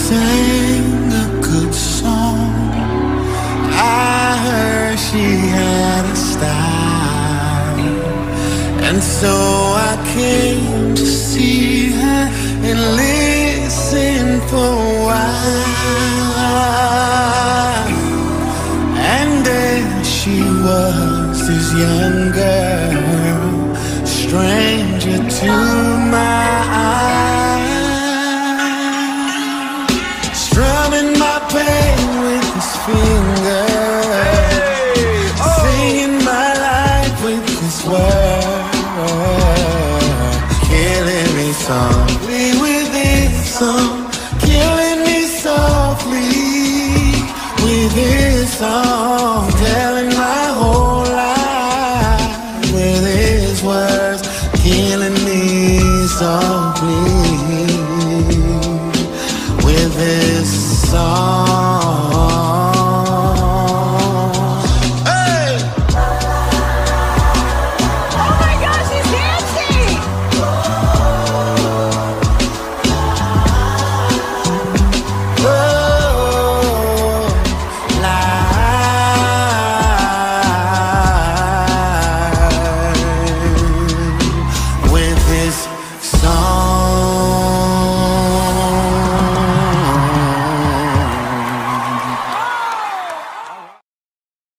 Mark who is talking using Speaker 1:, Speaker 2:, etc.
Speaker 1: sang a good song. I heard she had a style, and so I came to see her and listen for a while. And there she was, this young girl, stranger to my eyes, strumming my pain with his fingers, singing my life with his words, killing me softly with his song, killing me softly with his song, telling my whole life with his words, killing me softly.